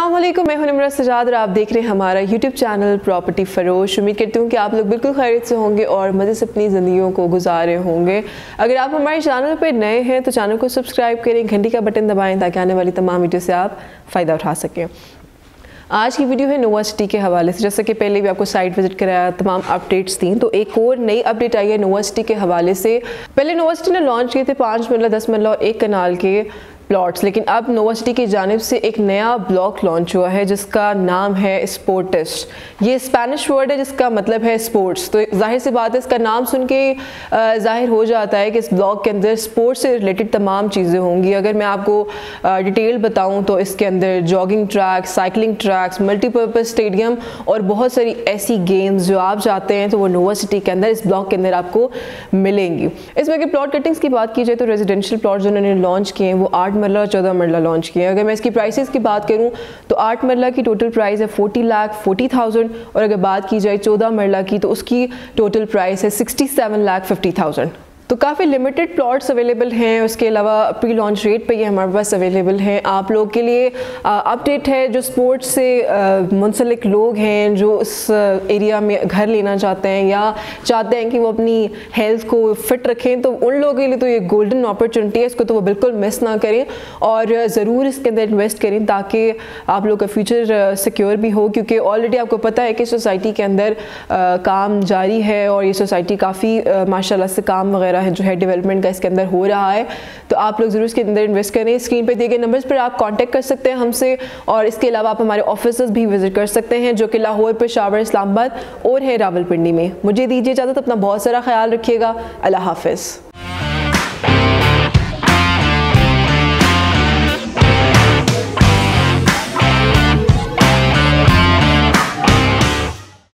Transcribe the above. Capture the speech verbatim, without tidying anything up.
अस्सलाम वालेकुम, मैं हूं निमरा सजाद और आप देख रहे हैं हमारा यूट्यूब चैनल प्रॉपर्टी फरोश। उम्मीद करती हूँ कि आप लोग बिल्कुल खैरियत से होंगे और मज़े से अपनी ज़िंदगियों को गुजारे होंगे। अगर आप हमारे चैनल पर नए हैं तो चैनल को सब्सक्राइब करें, घंटी का बटन दबाएं ताकि आने वाली तमाम वीडियो से आप फ़ायदा उठा सकें। आज की वीडियो है नोवा सिटी के हवाले से। जैसे कि पहले भी आपको साइट विजिट कराया, तमाम अपडेट्स थी, तो एक और नई अपडेट आई है नोवा सिटी के हवाले से। पहले नोवा सिटी ने लॉन्च किए थे पाँच मरला, दस मरला और एक कनाल के प्लॉट्स, लेकिन अब नोवा सिटी की जानिब से एक नया ब्लॉक लॉन्च हुआ है जिसका नाम है स्पोर्टिस्ट। ये स्पेनिश वर्ड है जिसका मतलब है स्पोर्ट्स। तो जाहिर सी बात है, इसका नाम सुन के जाहिर हो जाता है कि इस ब्लॉक के अंदर स्पोर्ट्स से रिलेटेड तमाम चीज़ें होंगी। अगर मैं आपको डिटेल बताऊं तो इसके अंदर jogging track, cycling tracks, multipurpose stadium और बहुत सारी ऐसी गेम्स जो आप चाहते हैं तो वो नोवा सिटी के अंदर, इस ब्लॉक के अंदर आपको मिलेंगी। इसमें अगर प्लॉट कटिंग्स की बात की जाए तो रेजिडेंशियल प्लॉट जो उन्होंने लॉन्च किए हैं वो आठ मरला और चौदह मरला लॉन्च किए हैं। अगर मैं इसकी प्राइसेस की बात करूं तो आठ मरला की टोटल प्राइस है फोर्टी लाख फोर्टी थाउजेंड और अगर बात की जाए चौदह मरला की तो उसकी टोटल प्राइस है sixty seven lakh fifty thousand. तो काफ़ी लिमिटेड प्लॉट्स अवेलेबल हैं। उसके अलावा प्री लॉन्च रेट पे ये हमारे पास अवेलेबल हैं। आप लोग के लिए अपडेट है जो स्पोर्ट्स से मुंसलिक लोग हैं, जो उस एरिया में घर लेना चाहते हैं या चाहते हैं कि वो अपनी हेल्थ को फिट रखें, तो उन लोगों के लिए तो ये गोल्डन अपॉर्चुनिटी है। इसको तो वो बिल्कुल मिस ना करें और ज़रूर इसके अंदर इन्वेस्ट करें ताकि आप लोग का फ्यूचर सिक्योर भी हो, क्योंकि ऑलरेडी आपको पता है कि सोसाइटी के अंदर आ, काम जारी है और ये सोसाइटी काफ़ी माशाल्लाह से काम वगैरह है जो है डेवलपमेंट का इसके अंदर हो रहा है। तो आप लोग ज़रूर इसके अंदर इन्वेस्ट करें। स्क्रीन पे दिए गए नंबर्स पर आप कांटेक्ट कर सकते हैं हमसे और इसके अलावा आप हमारे ऑफिसेज भी विजिट कर सकते हैं जो कि लाहौर, पेशावर, इस्लामाबाद और है रावलपिंडी में। मुझे दीजिए इजाज़त, अपना बहुत सारा ख्याल रखिएगा। अल्लाह हाफिज़।